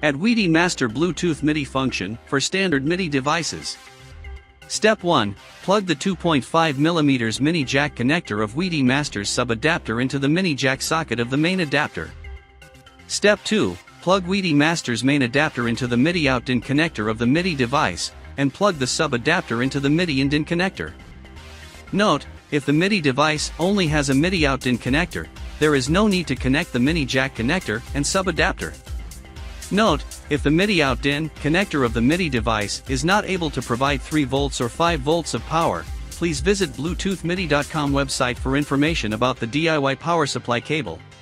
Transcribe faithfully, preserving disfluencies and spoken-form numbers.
Add WiDi Master Bluetooth MIDI function for standard MIDI devices. Step one. Plug the two point five millimeter mini jack connector of WiDi Master's sub-adapter into the mini jack socket of the main adapter. Step two. Plug WiDi Master's main adapter into the MIDI out-in connector of the MIDI device, and plug the sub-adapter into the MIDI in-in connector. Note, if the MIDI device only has a MIDI out-in connector, there is no need to connect the mini jack connector and sub-adapter. Note, if the MIDI out-in connector of the MIDI device is not able to provide three volts or five volts of power, please visit Bluetooth midi dot com website for information about the D I Y power supply cable.